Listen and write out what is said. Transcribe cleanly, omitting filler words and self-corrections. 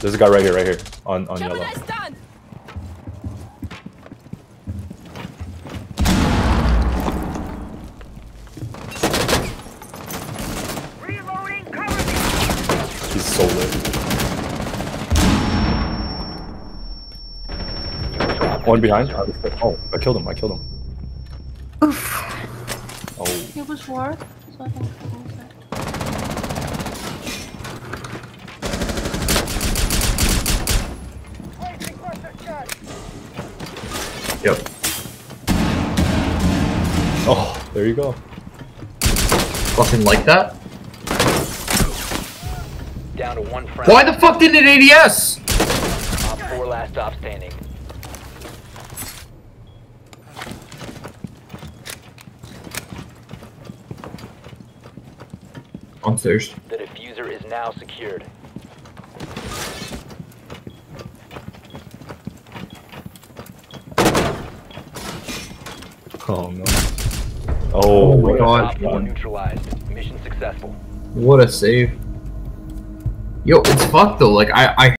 There's a guy right here, on yellow. He's so lit. One behind. Oh, I killed him. Oof. Oh. It was worth, so I think I will say. Yep. Oh, there you go. Fucking like that? Down to one friend. Why the fuck didn't it ADS? Op 4 last stop standing. Downstairs. The diffuser is now secured. Oh no. Oh my god. Op 4 neutralized. Mission successful. What a save. Yo, it's fucked though. Like, I